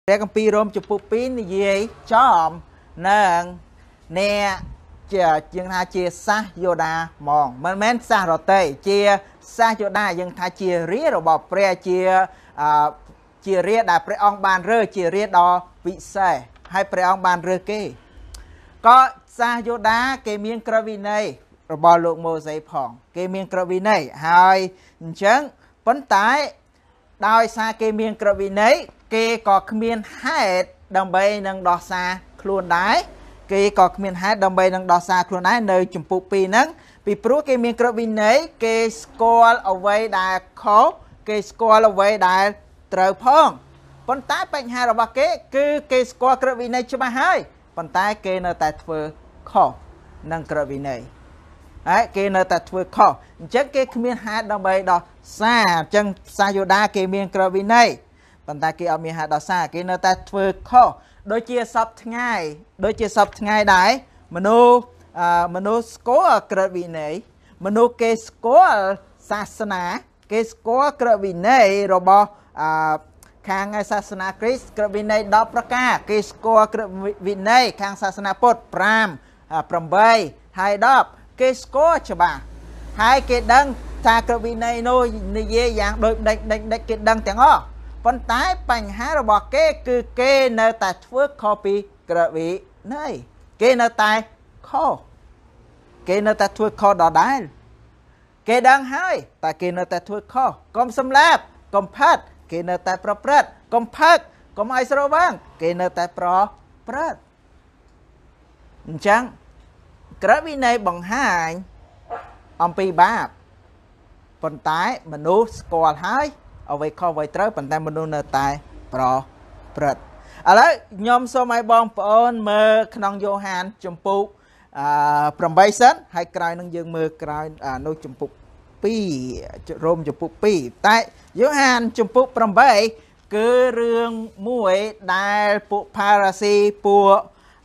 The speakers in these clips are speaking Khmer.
Rẽ cầm pi rôm chụp bút pin gì chom nâng nè chừng hai chia sa yoda mòn mình men sa rồi tê chia sa yoda nhưng thay chia ría rồi bỏ pre chia chia ría đã pre ong bàn rơ chia ría đo vị xe hay pre ong bàn rơ kê có sa yoda cái miếng kravi này rồi bỏ lượng mô giấy phòng cái miếng kravi này hai chấn vấn tái đôi xa cái miếng kravi này cái có miếng hai đồng bay nâng đo xa luôn đái cái có miền hai đồng bay đang đo xa luôn đấy nơi chụp bút pi nắng vì pro cái miền cờ vin đấy cái score away đại khó cái score away đại trời phong con tái bệnh hai rồi cái score cờ vin này chưa bao hai con tái cái nơi tại phơi khó nâng cờ vin này đấy cái nơi tại phơi khó chắc cái miền hai đồng bay đo xa chân xa yoda cái miền cờ vin này con tái cái ở miền hai đo xa cái nơi tại phơi khó đôi chia sắp ngày đấy manu score cờ vị này manu cái score sasana cái score cờ vị này rồi bỏ khang sasana Chris cờ vị này đọc ra cả cái score cờ vị này khang sasana Phật pram bay hai đọc cái score cho bà hai cái đăng ta cờ vị này nôi dễ dàng đôi đánh cái đăng tiếng ó con tái bành há rồi bỏ cái kê nơi tại phước copy cờ vị này kê nơi tại kho kê nơi tại phước kho đỏ đá kê đang hai tại kê nơi tại phước kho com xâm lạp com phát kê nơi tại pro prết com phát com ai sơ vang kê nơi tại pro prết chẳng cờ vị này bằng hai ông pi ba con tái mình nô score hai ở vậy kho vậy tới bàn tay mình luôn tại pro prật ở đấy nhóm số máy bom phun mơ khăn Johan chấm phụ from base hay cài nâng dương mơ cài nôi chấm phụ pi rôm chấm phụ pi tại Johan chấm phụ from base cứ rương muối đai phụ parasi phụ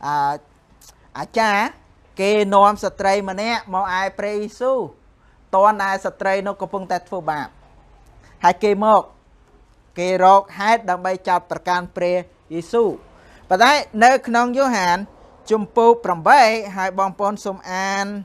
cha kê nom stray mà nè mau ai presu toàn ai stray nó có phương tết phù bạc hai kê một kê rốt hai đồng bay chọcประการ pre Giêsu và đấy nơi khăn Johan chùm phụ pram bay hai bong pon xôm an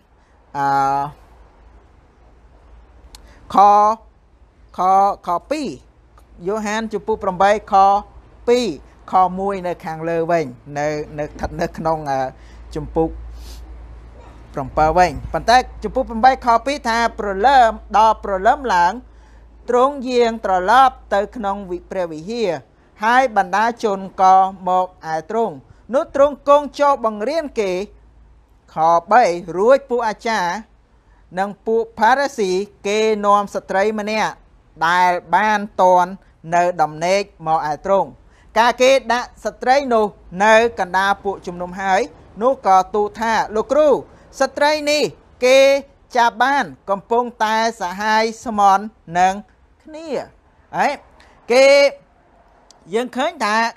kho pi Johan chùm phụ pram bay kho pi kho mùi nơi khang lơ vệnh nơi thật nơi khăn chùm phụ pram bay vệnh và đấy chùm phụ pram bay kho pi tha problem đo problem lãng trốn giềng trò lấp tới khung vị pre vị hia hai bàn đá chôn co một ai trốn nút trốn công cho bằng riêng kì khó bay ruồi pu acha nâng pu parasi kê nom stray mà nè đại ban toàn nơi đầm nê mò ai trốn cả kê đã stray nô nơi cần đa pu chùm nôm hai nô có tu tha lô kru stray ni kê cha ban cầm pông tai xã hai smon nâng nè ấy cái dân khởi ta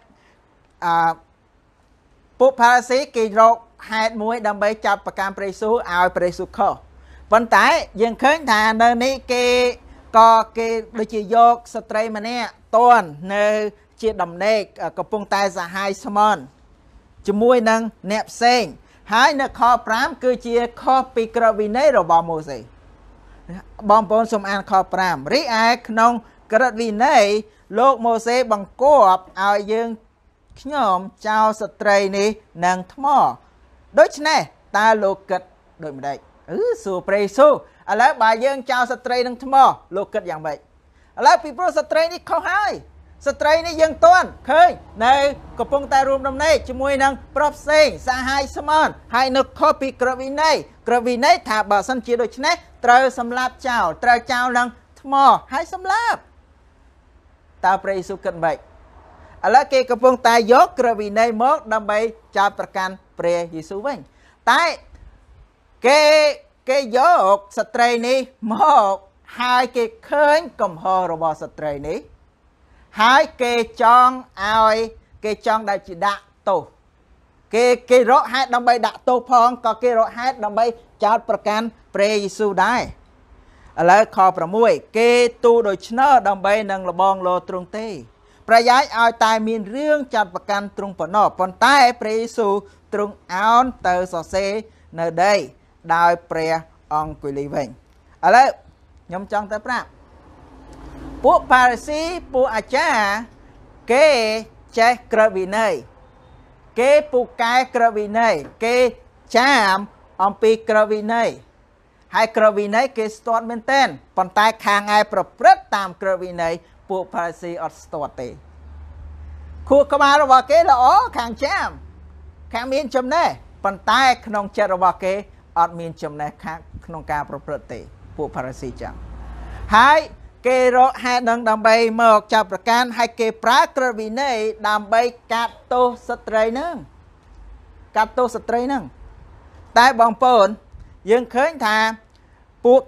bộ parasi kỳ rốt hai mũi đâm bay chập và cam presu ao presu kho vận tải dân khởi ta nơi này cái có cái đôi chỉ dọc stray mà nè toàn nơi chia đầm nè có pung tai ra hai smon chỉ mũi nâng nẹp sen hai nơi kho pram cứ chia kho pi kravine rồi bao mùa gì bom bom xôm an kho pram rí ai nông cờ vị này lục mô xe bằng cọp ao dương nhóm chào stray này nâng thmò đối chứ này ta lục kịch đổi mà đây su presu à lấy bà dương chào stray nâng thmò lục kịch dạng vậy à lấy people stray này không hay stray này dương tuôn khơi này có phong ta rùm đồng này chứ mùi nâng prop sen xa hai smon hai nước copy cờ vị này thả bà sân chia đôi chứ này trời xâm lạp chào trời chào nâng thmò hai xâm lạp ta presu cận vậy ở lá kia cái phong ta dốt cờ vị này mốt đâm bay choประกัน pre Giêsu vậy tại cái dốt stray này một hai cái khơi cầm hồ rồi bỏ stray này hai cái chong ai cái chong đại chỉ đạ tổ cái rõ hai đâm bay đạ tổ phong có cái rõ hai đâm bay choประกัน pre Giêsuได้ở lại khoประมุยcái tu đôi chnó đâm bay nâng là bong lô trung tê ប្រយាយឲ្យតែមានរឿងចាត់ប្រកាន់ទ្រង់ប៉ុណ្ណោះប៉ុន្តែព្រះយេស៊ូវទ្រង់អោនទៅសរសេរនៅដីដោយព្រះអង្គគូលីវិញឥឡូវខ្ញុំចង់ទៅប្រាប់ពួកផារីស៊ីពួកអាចារ្យគេចេះក្រឹតវិន័យគេពូកែក្រឹតវិន័យគេចាមអំពីក្រឹតវិន័យហើយក្រឹតវិន័យគេស្ទាត់មែនទែនប៉ុន្តែខាងឯប្រព្រឹត្តតាមក្រឹតវិន័យពួកផារីស៊ីអត់ស្ទាត់ទេខួរក្បាលរបស់គេល្អខាងចាមខាងមានចំណេះប៉ុន្តែក្នុងចិត្តរបស់គេអត់មានចំណេះខាងក្នុងការប្រព្រឹត្តទេពួកផារីស៊ីចឹងហើយគេរកហេតុនឹងដើម្បីមកចាប់ប្រកាន់ហើយគេប្រើក្រឹតវិន័យដើម្បីកាត់ទោសស្ត្រីនឹងកាត់ទោសស្ត្រីនឹងតែបងប្អូនយើងឃើញថាពួក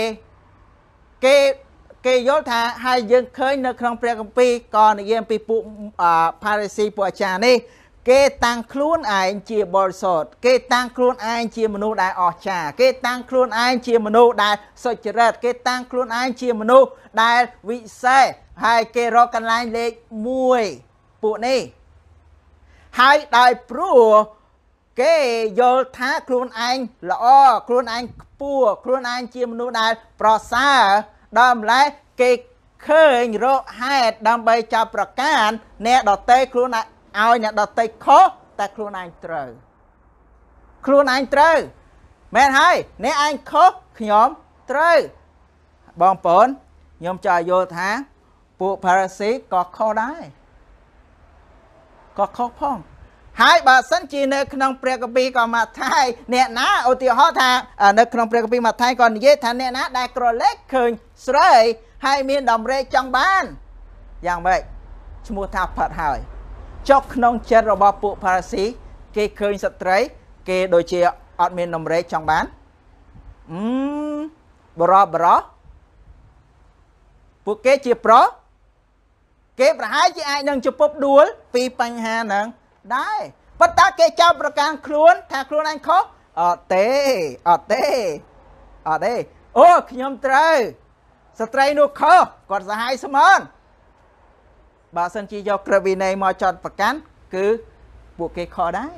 គេយល់ថាហើយយើងឃើញនៅក្នុងព្រះគម្ពីរក៏និយាយពីពួកផារីស៊ីពួកអាចារ្យនេះគេតាំងខ្លួនឯងជាបរិសុទ្ធគេតាំងខ្លួនឯងជាមនុស្សដែលអស្ចារ្យគេតាំងខ្លួនឯងជាមនុស្សដែលសុចរិតគេតាំងខ្លួនឯងជាមនុស្សដែលវិសេសហើយគេរកកន្លែងលេខ1ពួកនេះហើយដោយព្រោះគេយល់ថាខ្លួនឯងល្អខ្លួនឯងខ្ពស់ខ្លួនឯងជាមនុស្សដែលប្រសើរដល់ម្ល៉េះគេឃើញរកហេតុដើម្បីចាប់ប្រកាន់អ្នកដទៃខ្លួនឯងឲ្យអ្នកដទៃខុសតែខ្លួនឯងត្រូវខ្លួនឯងត្រូវមែនហើយអ្នកឯងខុសខ្ញុំត្រូវបងប្អូនខ្ញុំចង់យល់ថាពួកផារីស៊ីក៏ខុសដែរក៏ខុសផងហើយបើសិនជានៅក្នុងព្រះគម្ពីរក៏ម៉ាថាយអ្នកណាឧទាហរណ៍ថានៅក្នុងព្រះគម្ពីរម៉ាថាយក៏និយាយថាអ្នកណាដែលក្រឡេកឃើញស្រីហើយមានដំណេកចង់បានយ៉ាងម៉េចឈ្មោះថាផាត់ហើយចុះក្នុងចិត្តរបស់ពួកផារីស៊ីគេឃើញស្ត្រីគេដូចជាអត់មានដំណេកចង់បានបរោះពួកគេជាប្រុសគេប្រហែលជាអាចនឹងជពុបដួលពីបញ្ហាហ្នឹងដែរប៉ុន្តែគេចាប់ប្រកាន់ខ្លួនថាខ្លួនឯងខុសអត់ទេអូខ្ញុំត្រូវស្ត្រីនោះខុសគាត់សាហាយស្មនបើសិនជាយកក្រឹតវិន័យមកចាត់ប្រកាន់គឺពួកគេខុសដែរ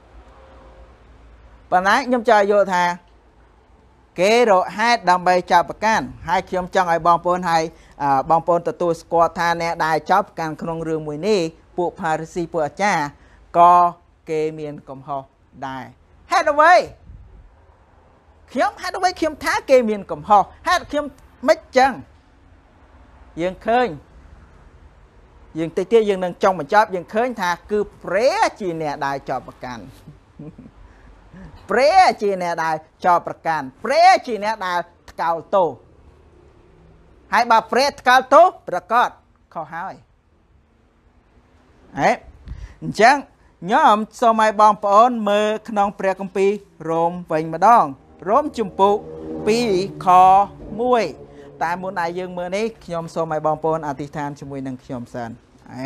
ប៉ុន្តែខ្ញុំចង់យល់ថាគេរកហេតុដើម្បីចាប់ប្រកាន់ហើយខ្ញុំចង់ឲ្យបងប្អូនហើយបងប្អូនទទួលស្គាល់ថាអ្នកដែលចាប់ប្រកាន់ក្នុងរឿងមួយនេះពួកផារីស៊ីពួកអាចារ្យក៏គេមានកំហុសដែរហេតុអ្វីខ្ញុំថាគេមានកំហុសហេតុខ្ញុំមិនចឹងយើងឃើញយើងតិចទៀតយើងនឹងចង់បញ្ចប់យើងឃើញថាគឺព្រះជាអ្នកដែលចោទប្រកាន់ព្រះជាអ្នកដែលចោទប្រកាន់ព្រះជាអ្នកដែលថ្កោលទោសហើយបើព្រះថ្កោលទោសប្រកាសខុសហើយអញ្ចឹងខ្ញុំសូមឲ្យបងប្អូនមើលក្នុងព្រះគម្ពីររ៉ូមវិញម្ដងរ៉ូមជំពូក2ខ1តែមុនដែលយើងមើលនេះខ្ញុំសូមឲ្យបងប្អូនអធិដ្ឋានជាមួយនឹងខ្ញុំសិន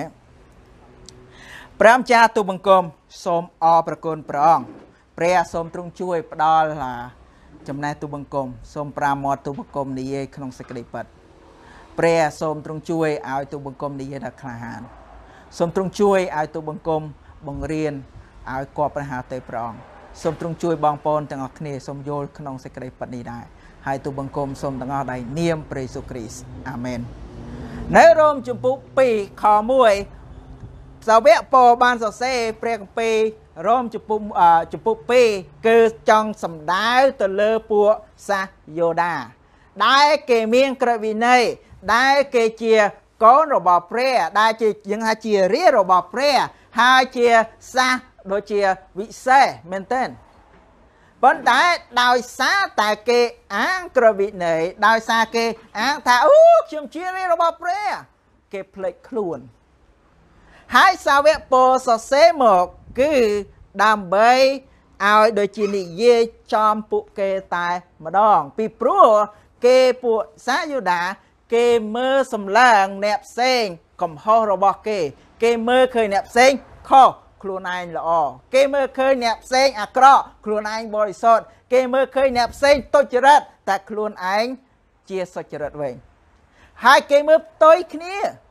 ព្រះម្ចាស់ទូលបង្គំសូមអរព្រគុណព្រះអង្គព្រះសូមទ្រង់ជួយផ្ដល់ចំណេះទូលបង្គំសូមប្រាមាត់ទូលបង្គំនិយាយក្នុងសេចក្តីពិតព្រះសូមទ្រង់ជួយឲ្យទូលបង្គំនិយាយដល់ក្លាហានសូមទ្រង់ជួយឲ្យទូលបង្គំបង្រៀនឲ្យគប់ព្រះហត្ថេព្រះអង្គសូមទ្រង់ជួយបងប្អូនទាំងអស់គ្នាសូមយល់ក្នុងសេចក្តីពិតនេះដែរហើយទូលបង្គំសូមទាំងអស់ដោយនាមព្រះយេស៊ូវគ្រីស្ទអាមែននៅរ៉ូមជំពូក2ខ1សាវកពោបានសរសេរព្រះគម្ពីររ៉ូមជំពូក2គឺចង់សម្ដៅទៅលើពួកសាសយូដាដែលគេមានក្រឹតវិន័យដែលគេជាកូនរបស់ព្រះដែលជាយើងថាជារាជរបស់ព្រះហើយជាសាសដូចជាវិសេសមែនទេប៉ុន្តែដោយសារតែគេអាងក្រឹតវិន័យដោយសារគេអាងថាអូខ្ញុំជារាជរបស់ព្រះគេភ្លេចខ្លួនហើយសាវកពោសរសេរមកគឺដើម្បីឲ្យដូចជានិយាយចំពួកគេតែម្ដងពីព្រោះគេពួកសាសយូដាគេមើលសម្លឹងអ្នកផ្សេងកំហុសរបស់គេមើលឃើញអ្នកផ្សេងខុសខ្លួនឯងល្អគេមើលឃើញអ្នកផ្សេងអាក្រក់ខ្លួនឯងបរិសុទ្ធគេមើលឃើញអ្នកផ្សេងទុច្ចរិតតែខ្លួនឯងជាសុចរិតវិញហើយគេមើលផ្ទុយគ្នា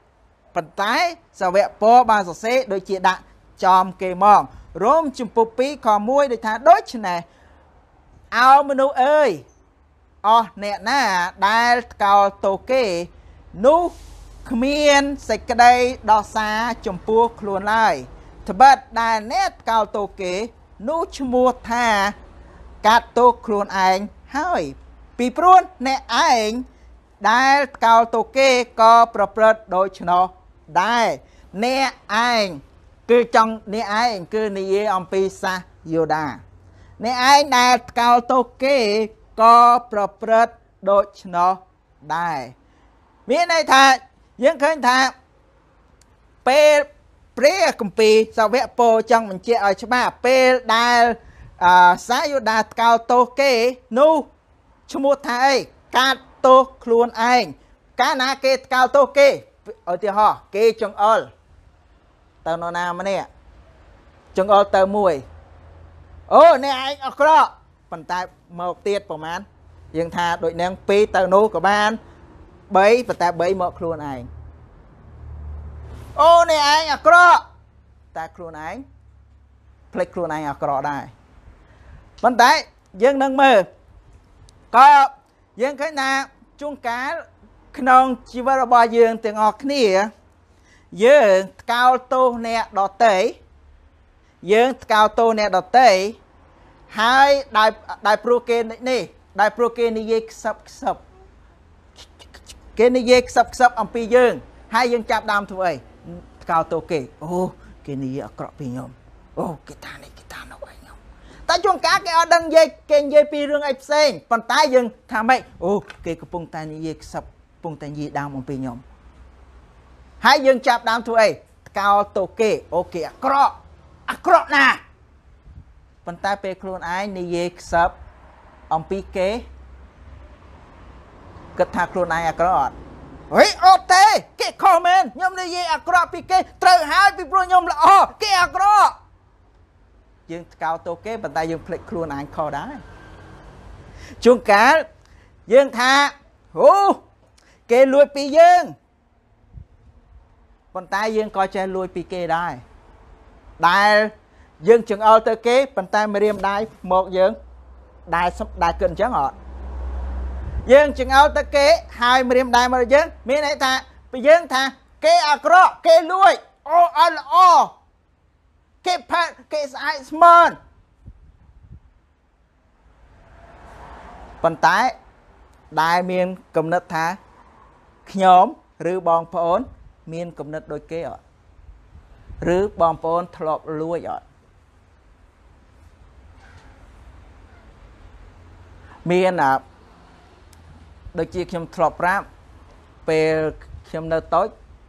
ប៉ុន្តែសាវកពោបានសរសេរដូចជាដាក់ចំគេមករោមជំពូក2ខ1ដូចថាដូច្នេះអោមនុស្សអើយអស់អ្នកណាដែលថ្កោលទោសគេនោះគ្មានសេចក្តីដោះសារចំពោះខ្លួនឡើយត្បិតដែលអ្នកថ្កោលទោសគេនោះឈ្មោះថាកាត់ទោសខ្លួនឯងហើយពីព្រោះអ្នកឯងដែលថ្កោលទោសគេក៏ប្រព្រឹត្តដូច្នោះដែរអ្នកឯងគឺចង់អ្នកឯងគឺនិយាយអំពីសាសយូដាអ្នកឯងដែលថ្កោលទោសគេក៏ប្រព្រឹត្តដូច្នោះដែរមានន័យថាយើងឃើញថាពេលព្រះគម្ពីរសាវកពោចង់បញ្ជាក់ឲ្យច្បាស់ពេលដែលសាសយូដាថ្កោលទោសគេនោះឈ្មោះថាអីកាត់ទោសខ្លួនឯងកាលណាគេថ្កោលទោសគេឧទាហរណ៍គេចង្អុលទៅនរណាម្នាក់ចង្អុលទៅមួយអូអ្នកឯងអក្រក់ប៉ុន្តែមកទៀតប្រហែលយើងថាដូចនាង2ទៅនោះក៏បាន3ប៉ុន្តែ3មកខ្លួនឯងអូអ្នកឯងអាក្រក់តែខ្លួនឯងភ្លេចខ្លួនឯងអាក្រក់ដែរប៉ុន្តែយើងនឹងមើលក៏យើងឃើញថាជួនកាលក្នុងជីវិតរបស់យើងទាំងអស់គ្នាយើងថ្កោលទោសអ្នកដទៃយើងថ្កោលទោសអ្នកដទៃហើយដោយព្រោះគេនេះដោយព្រោះគេនិយាយខ្សឹបគេនិយាយខ្សឹបអំពីយើងហើយយើងចាប់ដើមធ្វើអីថ្កោលទោសគេអូគេនិយាយអាក្រក់ពីខ្ញុំអូគេថានេះគេថានោះអីខ្ញុំតែជួនកាលគេអត់ដឹងនិយាយគេនិយាយពីរឿងអីផ្សេងប៉ុន្តែយើងថាម៉េចអូគេកំពុងតែនិយាយខ្សឹបកំពុងតែនិយាយដើមអំពីខ្ញុំហើយយើងចាប់ដើមធ្វើអីថ្កោលទោសគេអូគេអាក្រក់ណាស់ប៉ុន្តែពេលខ្លួនឯងនិយាយខ្សឹបអំពីគេគិតថាខ្លួនឯងអាក្រក់អត់ហេអត់ទេគេខុសមែនខ្ញុំនិយាយអាក្រក់ពីគេត្រូវហើយពីព្រោះខ្ញុំល្អគេអាក្រក់យើងថ្កោលទោសគេប៉ុន្តែយើងភ្លេចខ្លួនឯងខុសដែរជួនកាលយើងថាអូគេលួចពីយើងប៉ុន្តែយើងក៏ចេះលួចពីគេដែរដែលយើងចង្អុលទៅគេប៉ុន្តែម្រាមដៃមកយើងដែលគិតអញ្ចឹងអត់យើងចង្អុលទៅគេហើយម្រាមដៃមកយើងមានន័យថាពីយើងថាគេអាក្រក់គេលួចអូអត់ល្អគេផាត់គេស្អែកស្មើនប៉ុន្តែដែលមានគំនិតថាខ្ញុំឬបងប្អូនមានគំនិតដូចគេអត់ឬបងប្អូនធ្លាប់លួចអត់មានដូចជាខ្ញុំធ្លាប់ប្រាប់ពេលខ្ញុំនៅតូច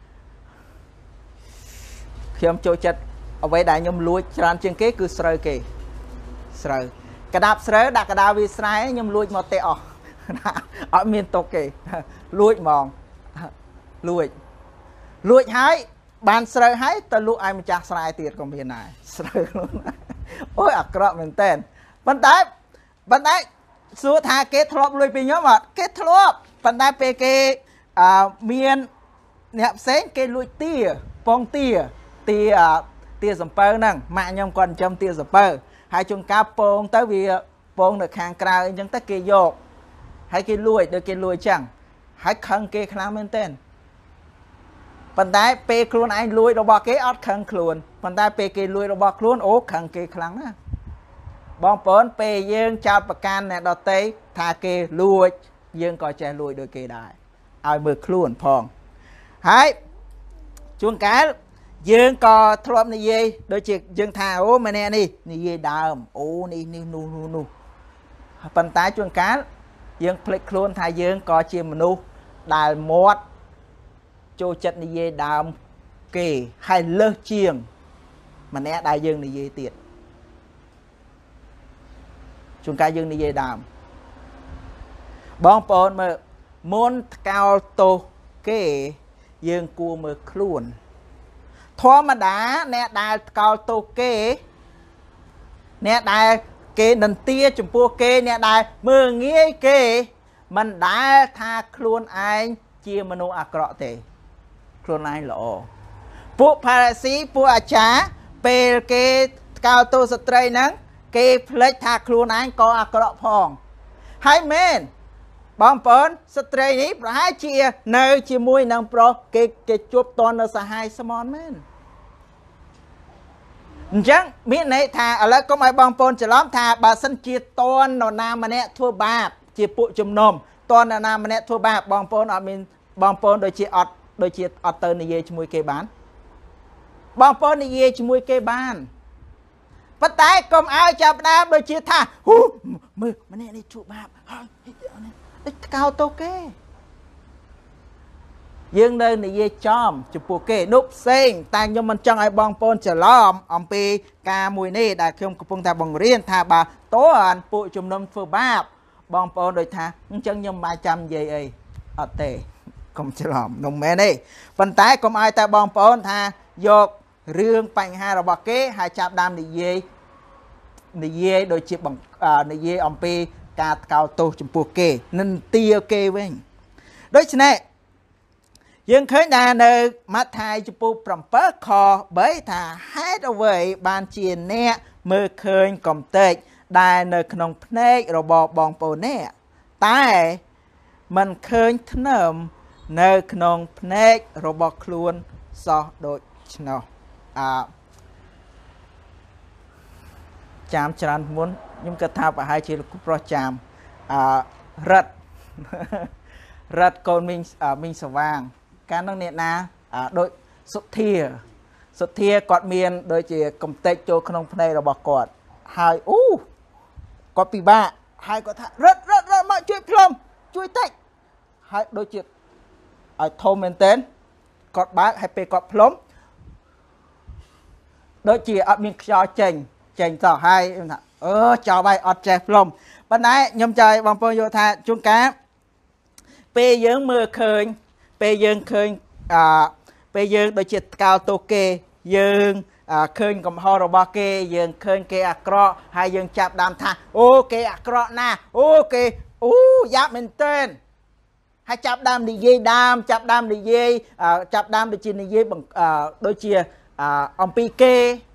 ខ្ញុំចូលចិត្តអ្វីដែលខ្ញុំលួចច្រើនជាងគេគឺស្រូវគេស្រូវកដាប់ស្រូវដាក់កដាវាស្រែខ្ញុំលួចមកទេអស់អត់មានទុកគេលួចហ្មងលួចហើយបានស្រូវហើយទៅលក់ឲ្យម្ចាស់ស្រែទៀតក៏មានដែរស្រូវខ្លួនអូយអាក្រក់មែនតើប៉ុន្តែសួរថាគេធ្លាប់លួចពីខ្ញុំអត់គេធ្លាប់ប៉ុន្តែពេលគេមានអ្នកផ្សេងគេលួចទាពងទាសំពៅហ្នឹងម៉ាក់ខ្ញុំគាត់ចិញ្ចឹមទាសំពៅហើយជួនកាលពងទៅវាពងនៅខាងក្រៅអញ្ចឹងទៅគេយកហើយគេលួចដូចគេលួចអញ្ចឹងហើយខឹងគេខ្លាំងមែនតើប៉ុន្តែពេលខ្លួនឯងលួចរបស់គេអត់ខឹងខ្លួនប៉ុន្តែពេលគេលួចរបស់ខ្លួនអូខឹងគេខ្លាំងណាស់បងប្អូនពេលយើងចោទប្រកាន់អ្នកដទៃថាគេលួចយើងក៏ចេះលួចដូចគេដែរឲ្យមើលខ្លួនផងហើយជួនកាលយើងក៏ធ្លាប់និយាយដូចជាយើងថាអូម្នាក់នេះនិយាយដើមអូនេះនោះប៉ុន្តែជួនកាលយើងភ្លេចខ្លួនថាយើងក៏ជាមនុស្សដែលមាត់ចូលចិត្តនិយាយដើមគេហើយលើសជាងម្នាក់ដែលយើងនិយាយទៀតជួនកាលយើងនិយាយដើមបងប្អូនមើលមុនថ្កោលទោសគេយើងគួរមើលខ្លួនធម្មតាអ្នកដែលថ្កោលទោសគេអ្នកដែលគេនន្ទាចំពោះគេអ្នកដែលមើលងាយគេមិនដែលថាខ្លួនឯងជាមនុស្សអាក្រក់ទេខខ្លួនឯងល្អពួកផារ៉ាស៊ីពួកអាចារ្យពេលគេកោតទោសស្ត្រីហ្នឹងគេភ្លេចថាខ្លួនឯងក៏អាក្រក់ផងហើយមែនបងប្អូនស្ត្រីនេះប្រហែលជានៅជាមួយនឹងប្រុសគេជួបតននៅសាហាយស្មន់មែនអញ្ចឹងមានន័យថាឥឡូវកុំឲ្យបងប្អូនច្រឡំថាបើសិនជាតននរណាម្នាក់ធ្វើបាបជាពួកជំនុំតននរណាម្នាក់ធ្វើបាបបងប្អូនអត់មានបងប្អូនដូចជាអត់ទៅនិយាយជាមួយគេបានបងប្អូននិយាយជាមួយគេបានប៉ុន្តែកុំឲ្យចាប់ដើមដូចជាថាមើលម្នាក់នេះជួបបាបហើយកោតទៅគេយើងនៅនិយាយចំចំពោះគេនោះផ្សេងតែខ្ញុំមិនចង់ឲ្យបងប្អូនច្រឡំអំពីការមួយនេះដែលខ្ញុំកំពុងតែបង្រៀនថាបើតើពួកជំនុំធ្វើបាបបងប្អូនដូចថាអញ្ចឹងខ្ញុំមិនបាច់ចាំនិយាយអីអត់ទេកុំច្រឡំនោះមែនទេប៉ុន្តែកុំឲ្យតែបងប្អូនថាយករឿងបញ្ហារបស់គេហើយចាប់ដើមនិយាយដូចជានិយាយអំពីការកោតទោសចំពោះគេនិន្ទាគេវិញដូច្នេះយើងឃើញថានៅម៉ាថាយចំពោះ7ខ3ថាហេតុអ្វីបានជាអ្នកមើលឃើញកំទេចដែលនៅក្នុងភ្នែករបស់បងប្អូនអ្នកតែមិនឃើញធ្នើមនៅក្នុងភ្នែករបស់ខ្លួនសោះដូច្នោះចាំច្រើនមុនខ្ញុំគិតថាប្រហែលជាលោកប្រុសចាំរ៉ាត់កូនមីងសវាងកាលនោះអ្នកណាដូចសុធាគាត់មានដូចជាកំទេចចូលក្នុងភ្នែករបស់គាត់ហើយគាត់ពិបាកហើយគាត់ថារត់មកជួយផ្លុំជួយតិចហើយដូចជាឲ្យធំមែនទែនគាត់បើកហើយពេលគាត់ផ្លុំដូចជាអត់មានខ្យល់ចេញតោះហើយខ្ញុំថាចោលហើយអត់ចេះផ្លុំប៉ុន្តែខ្ញុំចង់ឲ្យបងប្អូនយល់ថាជួនកាលពេលយើងមើលឃើញពេលយើងឃើញពេលយើងដូចជាកោតទោសគេយើងឃើញកំហុសរបស់គេយើងឃើញគេអាក្រក់ហើយយើងចាប់ដើមថាគេអាក្រក់ណាស់គេយ៉ាប់មែនទែនហើយចាប់ដើមនិយាយចាប់ដើមដូចជានិយាយដូចជាអំពីគេ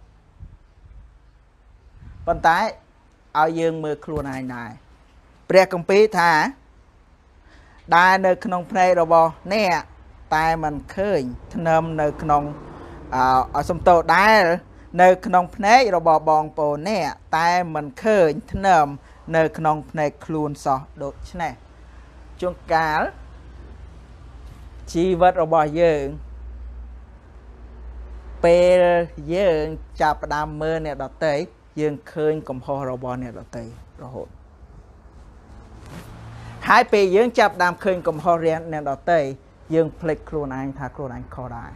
ប៉ុន្តែឲ្យយើងមើលខ្លួនឯងដែរព្រះគម្ពីរថាដែលនៅក្នុងភ្នែករបស់អ្នកតែមិនឃើញធ្នើមនៅក្នុងសំទោដែលនៅក្នុងភ្នែករបស់បងប្អូនអ្នកតែមិនឃើញធ្នើមនៅក្នុងភ្នែកខ្លួនសោះដូច្នេះជួនកាលជីវិតរបស់យើងពេលយើងចាប់ផ្ដើមមើលអ្នកដទៃយើងឃើញកំហុសរបស់អ្នកដទៃរហូតហើយពេលយើងចាប់ផ្ដើមឃើញកំហុសអ្នកដទៃយើងភ្លេចខ្លួនឯងថាខ្លួនឯងខុសដែរ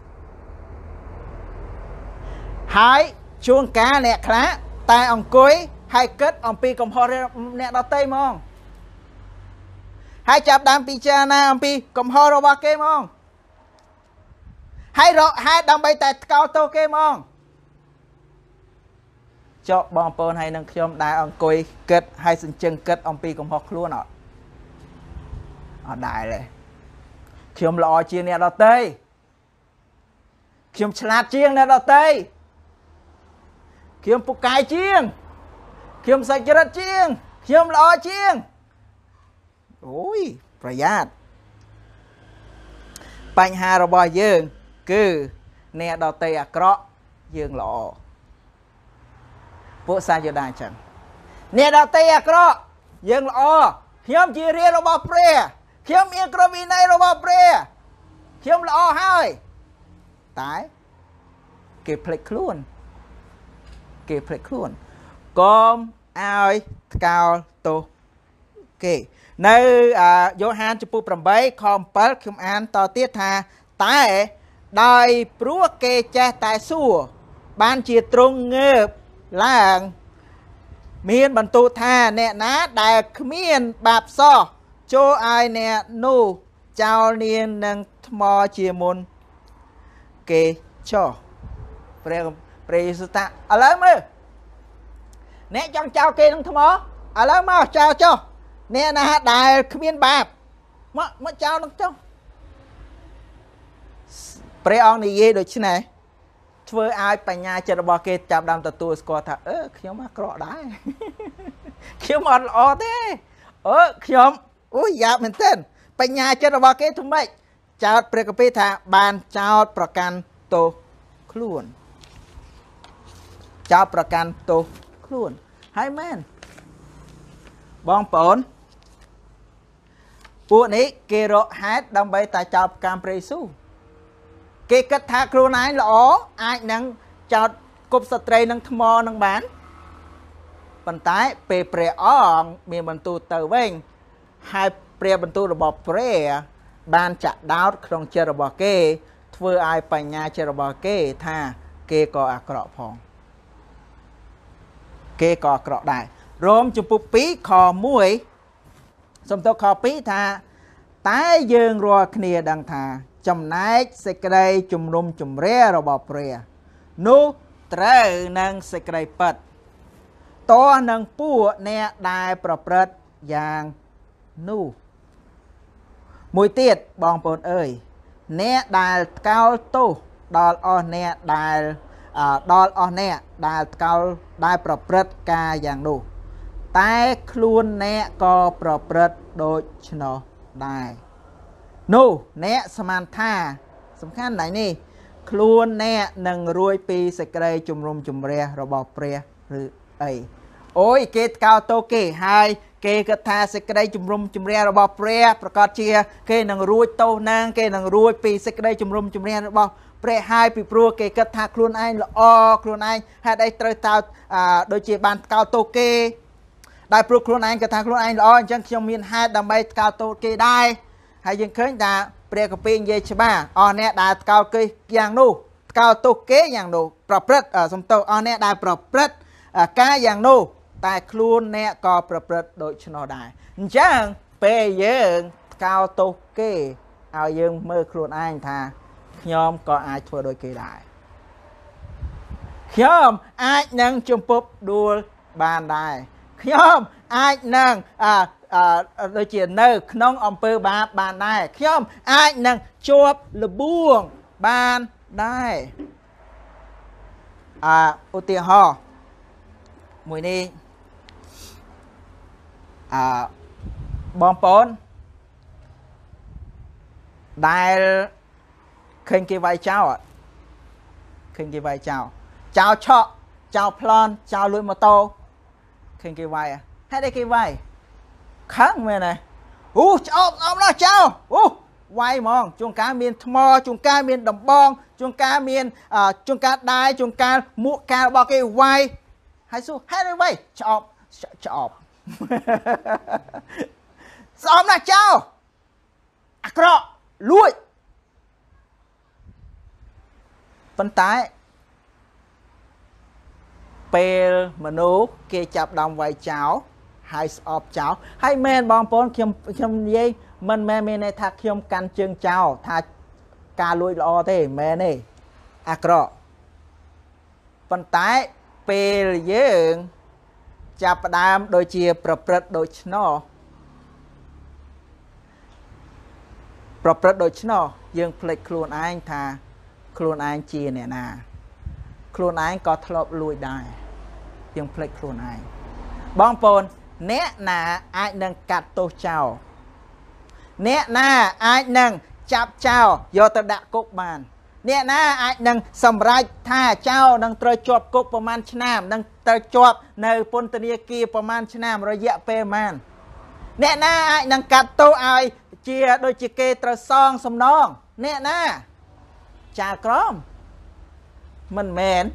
ហើយជួនកាលអ្នកខ្លះតែអង្គុយហើយគិតអំពីកំហុសអ្នកដទៃហ្មងហើយចាប់ដើមពិចារណាអំពីកំហុសរបស់គេហ្មងហើយដើម្បីតែថ្កោលទោសគេហ្មងចុះបងប្អូនហើយនឹងខ្ញុំដែលអង្គុយគិតហើយសញ្ជឹងគិតអំពីកំហុសខ្លួនអត់ដែរទេខ្ញុំល្អជាងអ្នកដទៃខ្ញុំឆ្លាតជាងអ្នកដទៃខ្ញុំពូកែជាងខ្ញុំសុចរិតជាងខ្ញុំល្អជាងប្រយ័ត្នបញ្ហារបស់យើងគឺអ្នកដទៃអាក្រក់យើងល្អពួកសាយោដាអញ្ចឹងអ្នកដទៃអាក្រក់យើងល្អខ្ញុំជារាជរបស់ព្រះខ្ញុំមានក្រមវិន័យរបស់ព្រះខ្ញុំល្អហើយតែគេភ្លេចខ្លួនកុំឲ្យថ្កោលទោសគេនៅយ៉ូហានចំពោះ8ខ7ខ្ញុំអានតទៀតថាតែដោយព្រោះគេចេះតែសួរបានជាទ្រង់ងើបឡើងមានបន្ទូលថាអ្នកណាដែលគ្មានបាបសោះចូលឲ្យអ្នកនោះចោលនាងនឹងថ្មជាមុនគេចោះព្រះយេស៊ូវថាឥឡូវមើលអ្នកចង់ចោលគេនឹងថ្មឥឡូវមកចោលចុះអ្នកណាដែលគ្មានបាបមកចោលនឹងចុះព្រះអង្គនិយាយដូចនេះធ្វើឲ្យបញ្ញាចិត្តរបស់គេចាប់ដើមទទួលស្គាល់ថាខ្ញុំអាក្រក់ដែរខ្ញុំអត់ល្អទេខ្ញុំអូយយ៉ាប់មែនទែនបញ្ញាចិត្តរបស់គេធ្វើម៉េចចោតព្រះគម្ពីរថាបានចោតប្រកាន់ទោសខ្លួនចោតប្រកាន់ទោសខ្លួនហើយមែនបងប្អូនពួកនេះគេរកហេតុដើម្បីតែចោតប្រកាន់ព្រះយេស៊ូវគេគិតថាខ្លួនឯងល្អអាចនឹងចោតគប់ស្ត្រីនឹងថ្មនឹងបានប៉ុន្តែពេលព្រះអង្គមានបន្ទូលទៅវិញហើយព្រះបន្ទូលរបស់ព្រះបានចាក់ដោតក្នុងចិត្តរបស់គេធ្វើឲ្យបញ្ញាចិត្តរបស់គេថាគេក៏អាក្រក់ផងគេក៏អាក្រក់ដែររ៉ូមជំពូក2ខ1សំទោសខ2ថាតែយើងរាល់គ្នាដឹងថាចំណែកសេចក្តីជំនុំជម្រះរបស់ព្រះនោះត្រូវនឹងសេចក្តីពិតតោះនឹងពួកអ្នកដែលប្រព្រឹត្តយ៉ាងនោះមួយទៀតបងប្អូនអើយអ្នកដែលថ្កោលទោសដល់អស់អ្នកដែលដល់អស់អ្នកដែលថ្កោលដែលប្រព្រឹត្តការយ៉ាងនោះតែខ្លួនអ្នកក៏ប្រព្រឹត្តដូច្នោះដែរនោះអ្នកស្មានថាសំខាន់ណាស់នេះខ្លួនអ្នកនឹងរួចពីសេចក្តីជំរុំជម្រះរបស់ព្រះឬអីអូយគេថ្កោលទោសគេហើយគេគិតថាសេចក្តីជំរុំជម្រះរបស់ព្រះប្រកាសជាគេនឹងរួចទោសនឹងគេនឹងរួចពីសេចក្តីជំរុំជម្រះរបស់ព្រះហើយពីព្រោះគេគិតថាខ្លួនឯងល្អខ្លួនឯងហេតុអីត្រូវតោតដូចជាបានថ្កោលទោសគេដែលព្រោះខ្លួនឯងគិតថាខ្លួនឯងល្អអញ្ចឹងខ្ញុំមានហេតុដើម្បីថ្កោលទោសគេដែរហើយយើងឃើញថាព្រះគម្ពីរនិយាយច្បាស់អស់អ្នកដែលថ្កោលគេយ៉ាងនោះថ្កោលទោសគេយ៉ាងនោះប្រព្រឹត្តសំទោសអស់អ្នកដែលប្រព្រឹត្តការយ៉ាងនោះតែខ្លួនអ្នកក៏ប្រព្រឹត្តដូច្នោះដែរអញ្ចឹងពេលយើងថ្កោលទោសគេឲ្យយើងមើលខ្លួនឯងថាខ្ញុំក៏អាចធ្វើដូចគេដែរខ្ញុំអាចនឹងជំពប់ដួលបានដែរខ្ញុំអាចនឹងដូចជានៅក្នុងអំពើបាបបានដែរខ្ញុំអាចនឹងជាប់លបួងបានដែរឧទាហរណ៍មួយនេះបងប្អូនដែលឃើញគេវាយចោលឃើញគេវាយចោលចោលឆក់ចោលប្លន់ចោលលួចម៉ូតូឃើញគេវាយហេតុអីគេវាយខឹងមែនទេច្អប់អមណាស់ចោលវាយហ្មងជួនកាលមានថ្មជួនកាលមានដំបងជួនកាលមានជួនកាលដែរជួនកាលមួកកាលរបស់គេវាយហើយសួរហេតុអីវាយច្អប់ស្អប់ណាស់ចោលអាក្រក់លួចប៉ុន្តែពេលមនុស្សគេចាប់ដើមវាយចោលហើយស្អប់ចោលហើយមែនបងប្អូនខ្ញុំនិយាយមិនមែនមានន័យថាខ្ញុំកាន់ជើងចោលថាការលួចល្អទេមែនទេអាក្រក់ប៉ុន្តែពេលយើងចាប់ផ្ដើមដូចជាប្រព្រឹត្តដូច្នោះយើងភ្លេចខ្លួនឯងថាខ្លួនឯងជាអ្នកណាខ្លួនឯងក៏ធ្លាប់លួចដែរយើងភ្លេចខ្លួនឯងបងប្អូនអ្នកណាអាចនឹងកាត់ទោសចោលអ្នកណាអាចនឹងចាប់ចោលយកទៅដាក់គុកបានអ្នកណាអាចនឹងសម្រេចថាចោលនឹងត្រូវជាប់គុកប្រហែលឆ្នាំនឹងត្រូវជាប់នៅពន្ធនាគារប្រហែលឆ្នាំរយៈពេលប៉ុន្មានអ្នកណាអាចនឹងកាត់ទោសឲ្យជាដូចជាគេត្រូវសងសំណងអ្នកណាចាក្រមមិនមែន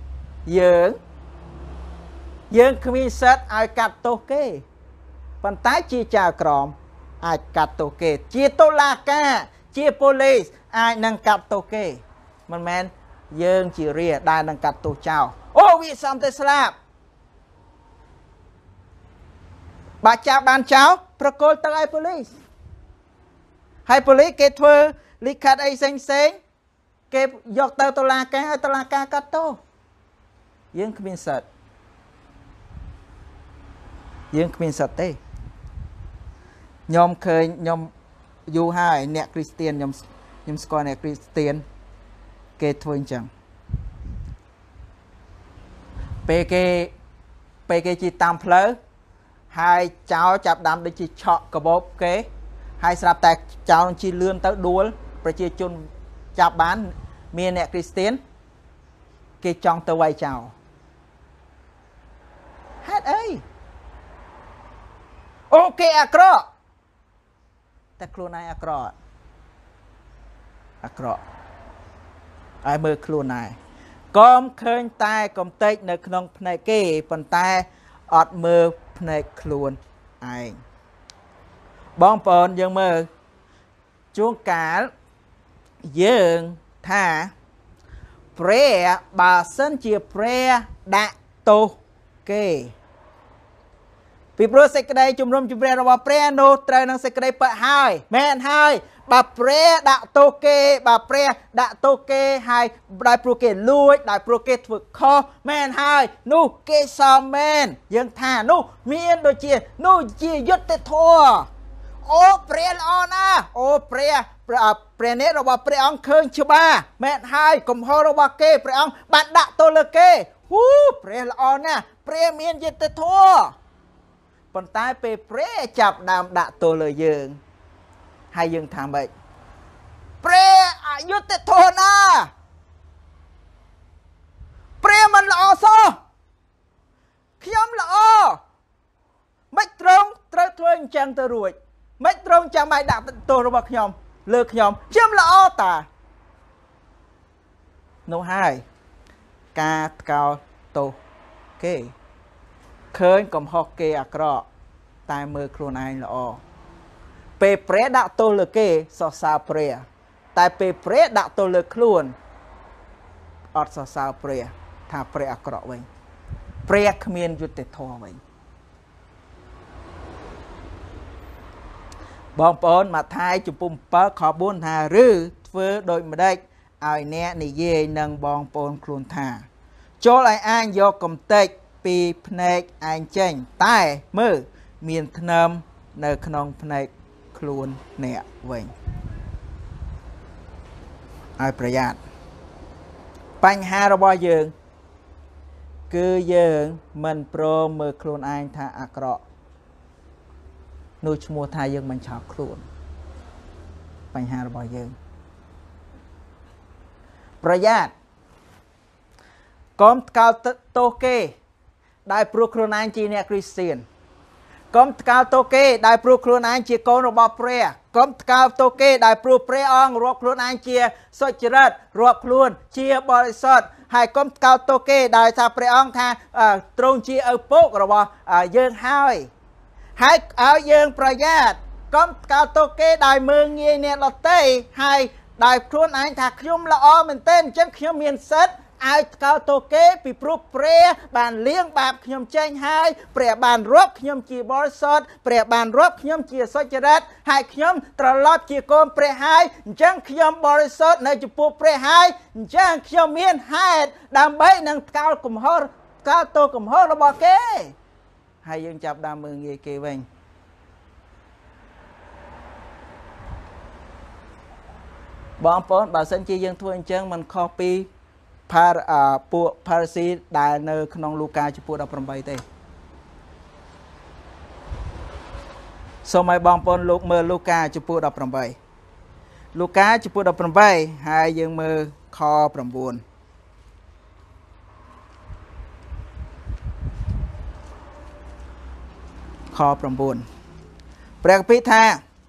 យើងគ្មានសិទ្ធឲ្យកាត់ទោសគេប៉ុន្តែជាចៅក្រមអាចកាត់ទោសគេជាតុលាការជាប៉ូលីសអាចនឹងកាត់ទោសគេមិនមែនយើងជារាជដែលនឹងកាត់ទោសចោលវាសំតែស្លាប់បើចាប់បានចោលប្រកល់ទៅឲ្យប៉ូលីសហើយប៉ូលីសគេធ្វើលិខិតអីផ្សេងគេយកទៅតុលាការឲ្យតុលាការកាត់ទោសយើងគ្មានសិទ្ធទេខ្ញុំឃើញខ្ញុំយូរហើយអ្នកគ្រីស្ទៀនខ្ញុំស្គាល់អ្នកគ្រីស្ទៀនគេធ្វើអញ្ចឹងពេលគេជិះតាមផ្លូវហើយចោលចាប់ដាំដូចជាឆក់កបោបគេហើយស្រាប់តែចោលជិះលឿនទៅដួលប្រជាជនចាប់បានមានអ្នកគ្រីស្ទានគេចង់ទៅវាយចោលហេតុអីអូគេអាក្រក់តែខ្លួនឯងអាក្រក់ឲ្យមើលខ្លួនឯងកុំឃើញតែកំតិចនៅក្នុងភ្នែកគេប៉ុន្តែអត់មើលភ្នែកខ្លួនឯងបងប្អូនយើងមើលជួនកាលយើងថាព្រះបើសិនជាព្រះដាក់ទោសគេពីព្រោះសេចក្តីជំនុំជម្រះរបស់ព្រះនោះត្រូវនឹងសេចក្តីពិតហើយមែនហើយបើព្រះដាក់ទោសគេបើព្រះដាក់ទោសគេហើយដោយព្រោះគេលួចដោយព្រោះគេធ្វើខុសមែនហើយនោះគេសមមែនយើងថានោះមានដូចជានោះជាយុត្តិធម៌អូព្រះល្អណាស់អូព្រះនេតរបស់ព្រះអង្គឃើញច្បាស់មែនហើយកំហុសរបស់គេព្រះអង្គបានដាក់ទោសលើគេព្រះល្អណាស់ព្រះមានយុត្តិធម៌ប៉ុន្តែពេលព្រះចាប់ដើមដាក់ទោសលើយើងហើយយើងថាម៉េចព្រះអយុត្តិធម៌ណាស់ព្រះមិនល្អសោះខ្ញុំល្អមិនត្រូវធ្វើអញ្ចឹងទៅរួចមិនត្រង់ចាំឲ្យដាក់ទោសរបស់ខ្ញុំលើខ្ញុំល្អតានោះហើយការថ្កោលទោសគេឃើញកំហុសគេអាក្រក់តែមើលខ្លួនឯងល្អពេលព្រះដាក់ទោសលើគេសរសើរព្រះតែពេលព្រះដាក់ទោសលើខ្លួនអត់សរសើរព្រះថាព្រះអាក្រក់វិញព្រះគ្មានយុត្តិធម៌វិញបងប្អូនម៉ាថាយជំពូក7ខ4ថាឬធ្វើដូចម្ដេចឲ្យអ្នកនិយាយនឹងបងប្អូនខ្លួនថាចូលឲ្យអាញយកកំទេចពីភ្នែកឯងចេញតែមើលមានថ្នាំនៅក្នុងភ្នែកខ្លួនអ្នកវិញឲ្យប្រយ័ត្នបញ្ហារបស់យើងគឺយើងមិនព្រមមើលខ្លួនឯងថាអាក្រក់នោះឈ្មោះថាយើងមិនឆោតខ្លួនបញ្ហារបស់យើងប្រយ័ត្នកុំថ្កោលទោសគេដែលព្រោះខ្លួនឯងជាអ្នកគ្រីស្ទានកុំថ្កោលទោសគេដែលព្រោះខ្លួនឯងជាកូនរបស់ព្រះកុំថ្កោលទោសគេដែលព្រោះព្រះអង្គរាប់ខ្លួនឯងជាសុចរិតរាប់ខ្លួនជាបរិសុទ្ធហើយកុំថ្កោលទោសគេដែលថាព្រះអង្គថាទ្រង់ជាឪពុករបស់យើងហើយឲ្យយើងប្រយ័ត្នកុំថ្កោលទោសគេដែលមើងងាយអ្នកដទៃហើយដែលខ្លួនឯងថាខ្ញុំល្អមែនទែនអញ្ចឹងខ្ញុំមានសិទ្ធិឲ្យថ្កោលទោសគេពីព្រោះព្រះបានលាងបាបខ្ញុំចេញហើយព្រះបានរាប់ខ្ញុំជាបរិសុទ្ធព្រះបានរាប់ខ្ញុំជាសុចរិតហើយខ្ញុំត្រឡប់ជាកូនព្រះហើយអញ្ចឹងខ្ញុំបរិសុទ្ធនៅចំពោះព្រះហើយអញ្ចឹងខ្ញុំមានហេតុដើម្បីនឹងថ្កោលកំហុសថ្កោលទោសកំហុសរបស់គេហើយយើងចាប់ដើមមើលងាយគេវិញបងប្អូនបើសិនជាយើងធ្វើអញ្ចឹងមិនខុសពីពួកផារ៉ាស៊ីដែលនៅក្នុងលូកាចំពោះ18ទេសូមឲ្យបងប្អូនលោកមើលលូកាចំពោះ18លូកាចំពោះ18ហើយយើងមើលខ9ខ9ព្រះគម្ពីរថា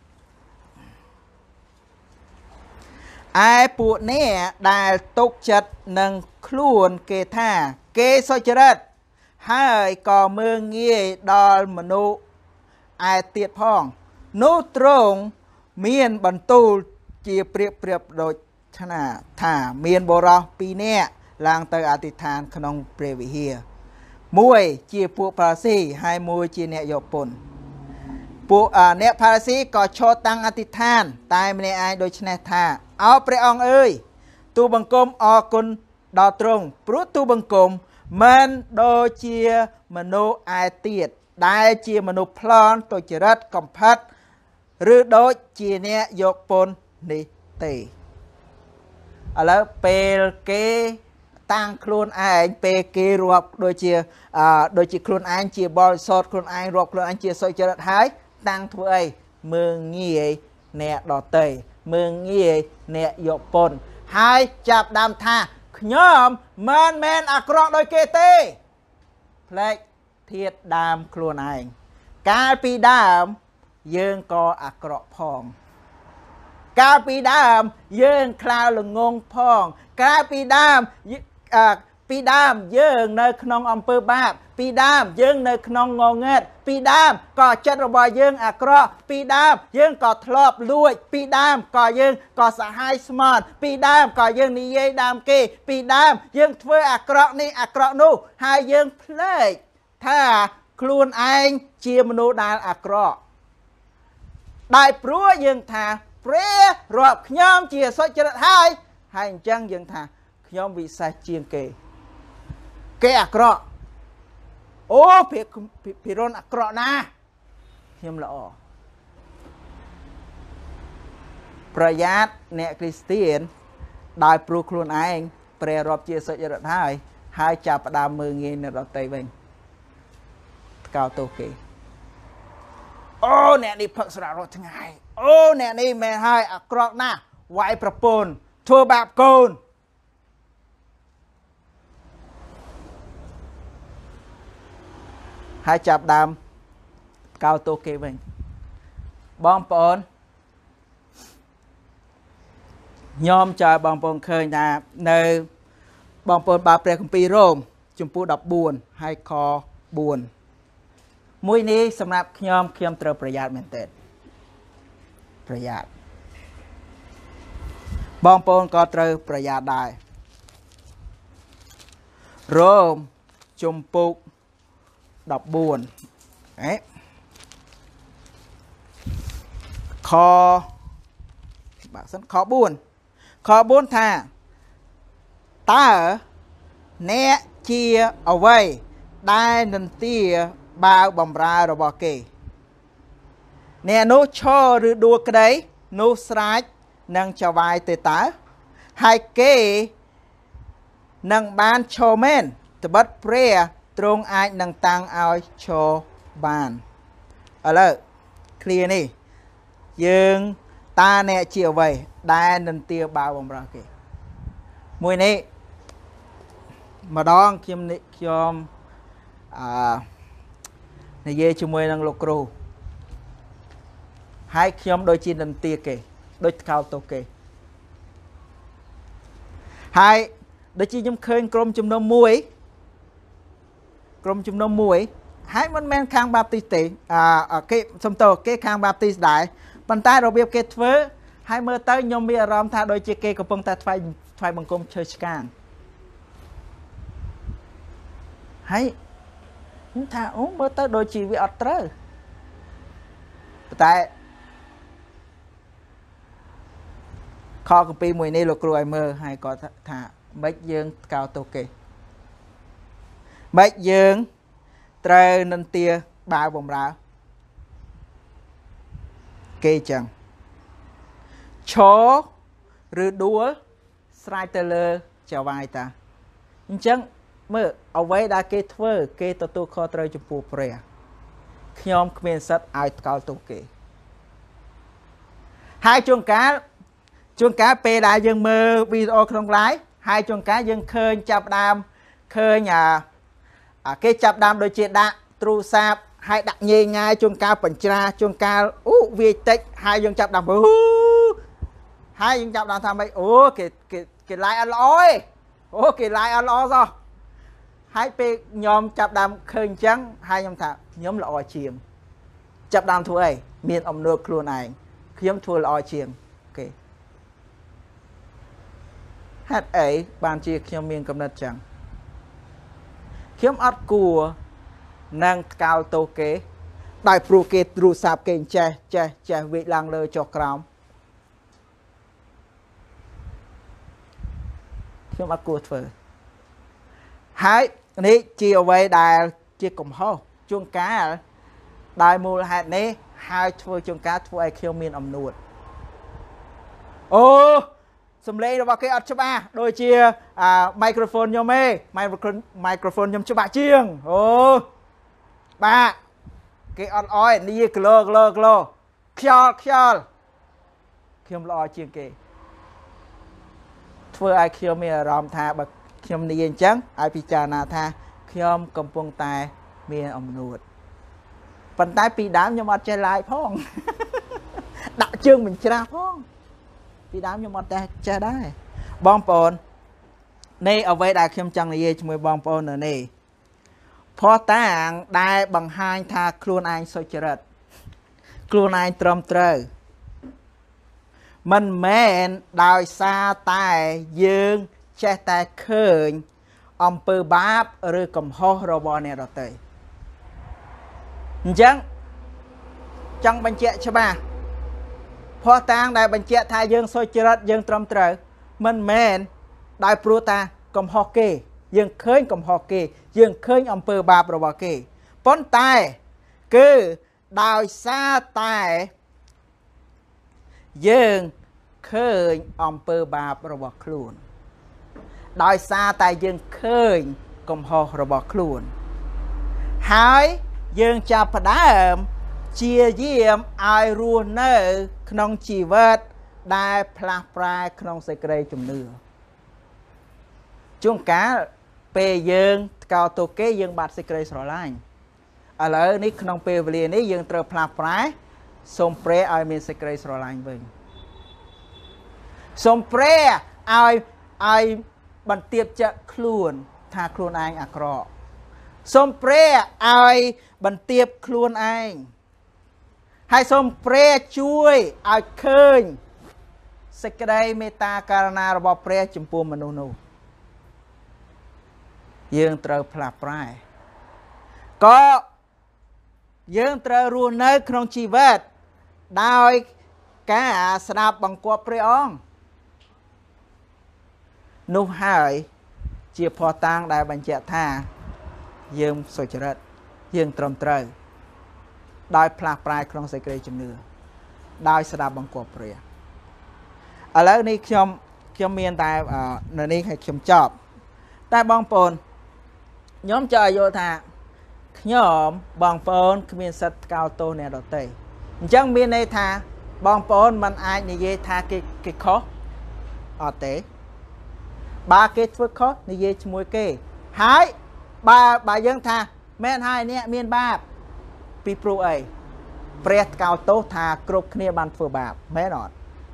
ឯពួកអ្នកដែលទុកចិត្តនឹងខ្លួនគេថាគេសុចរិតហើយក៏មើងងាយដល់មនុស្សឯទៀតផងនោះទ្រង់មានបន្ទូលជាប្រៀបដូចថាមានបុរស2នាក់ឡើងទៅអធិដ្ឋានក្នុងព្រះវិហារមួយជាពួកផារ៉ាស៊ីហើយមួយជាអ្នកយកពន្ធពួកអ្នកផារ៉ាស៊ីក៏ឈរតាំងអធិដ្ឋានតែម្នាក់ឯងដូច្នេះថាអោព្រះអង្គអើយទូលបង្គំអរគុណដល់ទ្រង់ព្រោះទូលបង្គំមិនដូចជាមនុស្សឯទៀតដែលជាមនុស្សប្លន់ទុច្ចរិតកំផិតឬដូចជាអ្នកយកពន្ធនេះទេแล้วเปเกตั้งครูนไอเปเกรวบโดยจีครูนไอจีบอลสดครูนไอรวบครูนไอจีโซเจอร์หายตั้งถ้วยเมืองเงียเนดอเตยเมืองเงียเนยกปนหายจับดำท่าขยมมันแมนอักรอโดยเกเตเพลกเทียดดามครูนไอการปีดามยืงกออักรอพองกาปีดามยืงคลาวหลงงพองกาปีดามปีดามยืงในขนองอำเภอบาบปีดามยืงในขนองงงเงิดปีดามก็จัดระบายยืงอักรอปีดามยืงก็ทลอบลวยปีดามก็ยืงก็สหายสมอนปีดามก็ยืงนิเยดามเกปีดามยืงเฟื่ออักรอนี่อักรอนู่หายยืงเพลยถ้าครูนไอเจียมนุษย์ดาอักรอได้ปลัวยืงท่าเปรรอบขยมเจียสดจระหายให้จังยืงท่าขยมวิสัยเจียงเกอักรอโอ้พิรนอักรอนะขยมละอประหยัดเนคริสเตียนได้ปลัวครูนไอเปรรอบเจียสดจระหายให้จับดามมือเงินในรถไตเวงก้าวโตเกโอ้เนี่ยนี่พักสระรถทั้งไงโอ้เนี่ยนี่แม่ให้อักรอกนะไหวประปนทัวแบบโกนให้จับดำก้าวโตเกวิงบองปอนยอมใจบองปอนเคยนะในบองปอนบาเปรคุมปีโรมจุมพูดับบุญให้คอบุญมวยนี้สำหรับขยมเตอประหยัดเหมือนเดิมประหยัดบองปอนก็เตอประหยัดได้โรมจุมปุกดับบุญคอบากสันคอบุญท่าตาเนะเชียเอาไว้ได้นันเตียบาวบำราระบอกเกเนนุชอหรือดูกระไดนุสไลนังจะวายเตตาไฮเกนังบานโชเมนตบัดเปรียตรงไอนังตังเอาโชบานอะไรเคลียร์นี่ยืงตาเนเชียวไว้ได้นันเตียบาวบำราเกมวยนี้มาดองคิมนิยอมในเยชูมวยนังโลกรูให้ขยมโดยจีนันเตียเกโดยข่าวโตเกให้โดยจียมเคยกรมจุมนมวยให้มันแมนคางบาปติสติเกสมโตเกคางบาปติสได้ปัญตาเราเบียบเกตเฟอให้เมื่อเต้ยยมมีอารมณ์ท่าโดยจีเกกับปงตาไฟบังกรมเชิดกางให้ท่าโอ้เมื่อเต้ยโดยจีวิอัตเตอร์แต่ข้อกับปีมวยนี้เรากลัวเมื่อให้ก็ท่าไม่ยืงกาวโตเกไม่ยืงเตรนันเตียบาวบอมราเกจังโชหรือดัวสไลเตอร์จะวายตาจังเมื่อเอาไว้ได้เกทเวอร์เกตตัวคอเตรจุปูเปรียขยมเขมรสัตไอกาวโตเกhai chuông cá pe đại dương mơ video không lái hai chuông cá dương khơi chập đam khơi nhà cái chập đam đôi chuyện đạn tru sạp hai đặt nhẹ ngay chuông cá bẩn tra chuông cá vi tích hai dương chập đam hai dương chập đam tham ấy cái lại ăn lói cái lại ăn ló sao hai pe nhóm chập đam khơi trắng hai nhóm thả nhóm lọ chiềng chập đam thua ấy miền ông nước luôn này khiếm thua lọ chiềng ok hát ấy bàn chia khiếm miền cầm đất chẳng khiếm ớt cua năng cao tô kế đại pru kê tru sạp kênh che vị làng lơ cho crom khiếm ớt cua phở hai ní chia về đài chia cùng hô chuông cá đài mùa hạt ní hai thua chuông cá thua ai khiếm miền ẩm nuột ô សំឡេងរបស់គេអត់ច្បាស់ដូចជាmicrophone ខ្ញុំទេ microphone ខ្ញុំច្បាស់ជាងអូបាទគេអត់អោយនិយាយក្លោខ្យល់ខ្ញុំល្អជាងគេធ្វើឲ្យខ្ញុំមានអារម្មណ៍ថាបើខ្ញុំនិយាយអញ្ចឹងឲ្យពិចារណាថាខ្ញុំកំពុងតែមានអំណួតប៉ុន្តែពីដើមខ្ញុំអត់ចេះឡាយផងដាក់ជើងមិនច្រាស់ផងពីដើមខ្ញុំអត់ចេះដែរបងប្អូននេះអ្វីដែលខ្ញុំចង់និយាយជាមួយបងប្អូននៅនេះផោះតាងដែលបង្ហាញថាខ្លួនឯងសុចរិតខ្លួនឯងត្រឹមត្រូវមិនមែនដោយសារតែយើងចេះតែឃើញអំពើបាបឬកំហុសរបស់អ្នកដទៃអញ្ចឹងចង់បញ្ជាក់ច្បាស់ផោះតាងដែលបញ្ជាក់ថាយើងសុចរិតយើងត្រឹមត្រូវមិនមែនដោយព្រោះថាកំហុសគេយើងឃើញកំហុសគេយើងឃើញអំពើបាបរបស់គេប៉ុន្តែគឺដោយសារតែយើងឃើញអំពើបាបរបស់ខ្លួនដោយសារតែយើងឃើញកំហុសរបស់ខ្លួនហើយយើងចាប់ផ្ដើមជាយាមឲ្យរស់នៅក្នុងជីវិតដែលផ្លាស់ប្រែក្នុងសេចក្តីជំនឿជួនកាលពេលយើងថ្កោលទោសគេយើងបាត់សេចក្តីស្រឡាញ់ឥឡូវនេះក្នុងពេលវេលានេះយើងត្រូវផ្លាស់ប្រែសូមព្រះឲ្យមានសេចក្តីស្រឡាញ់វិញសូមព្រះឲ្យបន្ទាបចិត្តខ្លួនថាខ្លួនឯងអាក្រក់សូមព្រះឲ្យបន្ទាបខ្លួនឯងហើយសូមព្រះជួយឲ្យឃើញសេចក្តីមេត្តាករុណារបស់ព្រះចំពោះមនុស្សនោះយើងត្រូវផ្លាស់ប្រែក៏យើងត្រូវរស់នៅក្នុងជីវិតដោយការស្ដាប់បង្គាប់ព្រះអង្គនោះហើយជាភស្តុតាងដែលបញ្ជាក់ថាយើងសុចរិតយើងត្រឹមត្រូវដោយផ្លាស់ប្រែក្នុងសេចក្តីជំនឿដោយស្ដាប់បង្គាប់ព្រះឥឡូវនេះខ្ញុំមានតែនៅនេះឲ្យខ្ញុំចប់តែបងប្អូនខ្ញុំចង់ឲ្យយល់ថាខ្ញុំបងប្អូនគ្មានសិទ្ធិថ្កោលទោសអ្នកដទៃអញ្ចឹងមានន័យថាបងប្អូនមិនអាចនិយាយថាគេខុសអត់ទេបើគេធ្វើខុសនិយាយជាមួយគេហើយបើយើងថាមែនហើយអ្នកមានបាបពីព្រោះអីព្រះថ្កោលទោសថាគ្រប់គ្នាបានធ្វើបាបមែនអត់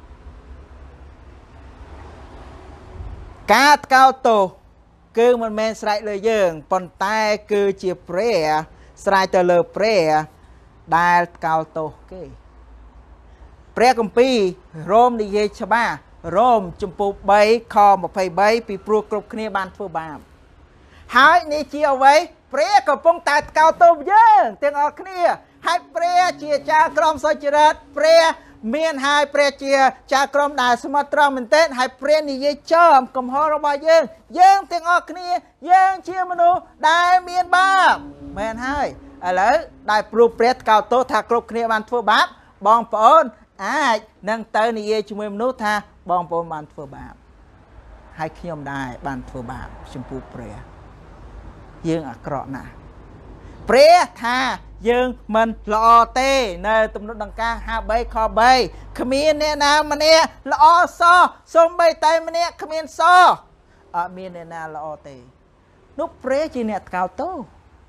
ការថ្កោលទោសគឺមិនមែនស្រេចលើយើងប៉ុន្តែគឺជាព្រះស្រេចទៅលើព្រះដែលថ្កោលទោសគេព្រះគម្ពីររ៉ូមនិយាយច្បាស់រ៉ូមជំពូក3ខ23ពីព្រោះគ្រប់គ្នាបានធ្វើបាបហើយនេះជាអ្វីព្រះកំពុងតែថ្កោលទោសយើងទាំងអស់គ្នាហើយព្រះជាចៅក្រមសុចរិតព្រះមានហើយព្រះជាចៅក្រមដែលស្មោះត្រង់មែនទែនហើយព្រះនិយាយចំកំហុសរបស់យើងទាំងអស់គ្នាយើងជាមនុស្សដែលមានបាបមែនហើយឥឡូវដែលព្រោះព្រះថ្កោលទោសថាគ្រប់គ្នាបានធ្វើបាបបងប្អូនអាចនឹងទៅនិយាយជាមួយមនុស្សថាបងប្អូនបានធ្វើបាបហើយខ្ញុំដែរបានធ្វើបាបចំពោះព្រះយើងអាក្រក់ណាស់ព្រះថាយើងមិនល្អទេនៅទំនុកដង្ការ53ខ3គ្មានអ្នកណាម្នាក់ល្អសោះសូម្បីតែម្នាក់គ្មានសោះអត់មានអ្នកណាល្អទេនោះព្រះជាអ្នកថ្កោលទោស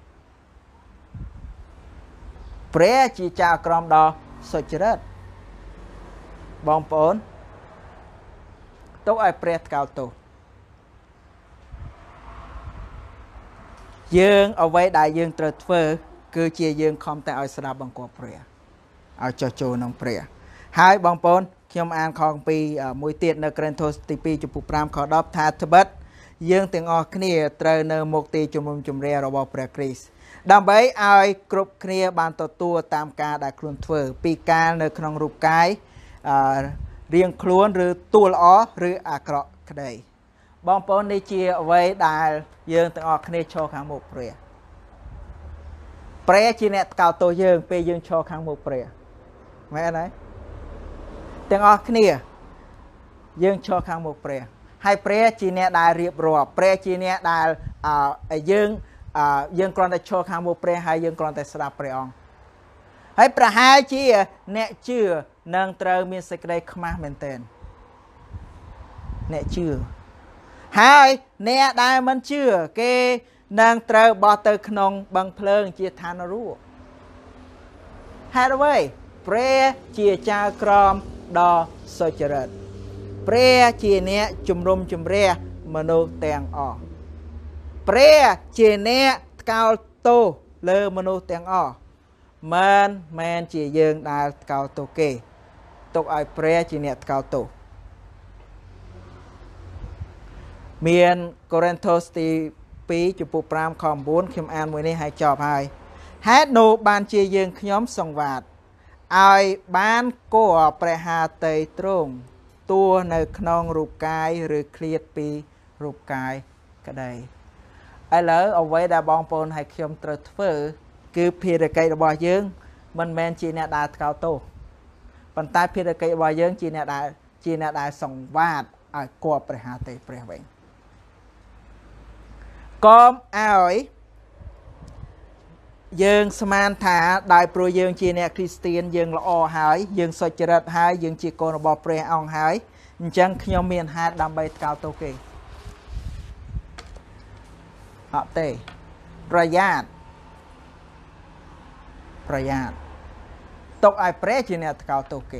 ព្រះជាចៅក្រមដ៏សុចរិតបងប្អូនទុកឲ្យព្រះថ្កោលទោសយើងអ្វីដែលយើងត្រូវធ្វើគឺជាយើងខំតែឲ្យស្ដាប់បង្គាប់ព្រះឲ្យចោះចូលក្នុងព្រះហើយបងប្អូនខ្ញុំអានខគម្ពីរមួយទៀតនៅក្រេនថូសទី2ចំពោះ5ខ10ថាត្បិតយើងទាំងអស់គ្នាត្រូវនៅមុខទីជំនុំជម្រះរបស់ព្រះគ្រីស្ទដើម្បីឲ្យគ្រប់គ្នាបានទទួលតាមការដែលខ្លួនធ្វើពីការនៅក្នុងរូបកាយរៀងខ្លួនឬតួល្អឬអាក្រក់ក្តីបងប្អូននេះជាអ្វីដែលយើងទាំងអស់គ្នាឈរខាងមុខព្រះជាអ្នកថ្កោលទោសយើងពេលយើងឈរខាងមុខព្រះមែនទេទាំងអស់គ្នា dương cho khang một pre hai pre chỉ nè đại riệp rùa pre chỉ nè đại dương dương còn tại cho khang một pre hai dương còn tại sạp pre on hai pre hai chỉ nè chưa nâng trâu miên sạch đây không mền tên nè chưa hai nè đại mình chưa cái nâng trâu bỏ từ nông bằng phơn chia than nó rùa hai đôi vậy pre chia cha crom đo soi chợ pre chia nè chùm rôm chùm re mà nô tèng o pre chia nè cao tô lơ mà nô tèng o men chia dương đa cao tô kê tục ai pre chia nè cao tô miền Corinthos thì pi chụp bộ pram khom 4 khiêm an mùi này hay chọp hai hát nô ban chia dương nhóm song vạt ai bán cô pre hà tây trung tua nơi khong rụp cài rồi clear pi rụp cài cái đây ai lỡ ở vậy đã bong pon hay khiêm trật phơ cứ phi được cây bò dương mình men chi nè đà cao tô bàn tay phi được cây bò dương chi nè đà song vạt ai cô pre hà tây pre vậy com ai dương sman thả đại pro dương chi nè Christian dương là o hái dương soi chật hái dương chi con bò pre ong hái chẳng nhóm miền hai đam bay cao tô kì họ têประหยัดตกไอเปรจีเนตเกาโตเก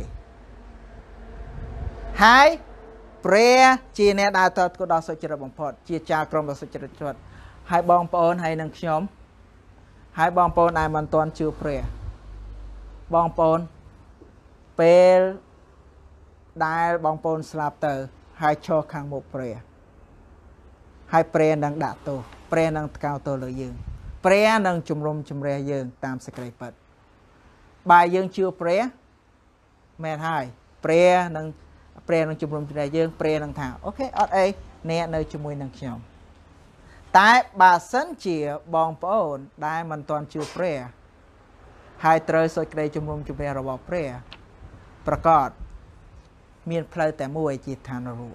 หายเปรจีเนตดาตก็ดอสุจริตบังพอดจีจากรมดอสุจริตจดหายบองปอนหายนังชมหายบองปอนไอมันตอนชื่อเปรบองปอนเปลได้บองปอนสลับเตอร์หายโชว์ข้างมุกเปรหายเปรนังดาโตเปรนังเกาโตเลยยืงเปรนังจุมรมจุมเรียยืงตามสกายปัดบายยืงชื่อเปรแม่หายเปรนังจุมรมจุมเรียยืงเปรนังถาโอเคอดเอเนี่ยในจุมวยนังเขียวแต่บาสันเจียบองปอนได้มันตอนชื่อเปรหายเตยสกายจุมรมจุมเรียระบบเปรประกอบมีนเพลแต่มวยจิตทานรู้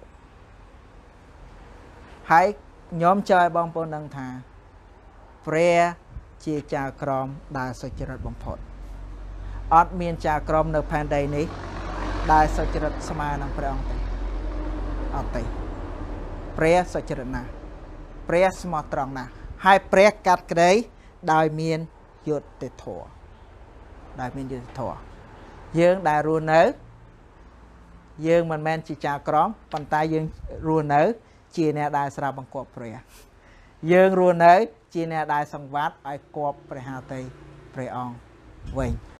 ให้ย้อมใจบองปนดังทาเปรจีจากรอมได้สุจริตบังพดอดมีนจากรอมในแผ่นใดนี้ได้สุจริตสมานังเปรองเตอดเตเปรสุจริตนะเปรสมอตรองนะให้เปรกัดกระไดได้มีนหยุดติดถั่วได้มีนหยุดติดถั่วยืงได้รู้เนื้อdương mình men chỉ chào crom bàn tay dương ruộng nở chỉ nè đại sra bằng cọp pre dương ruộng nở chỉ nè đại sòng vát ai cọp pre hà tây pre on vậy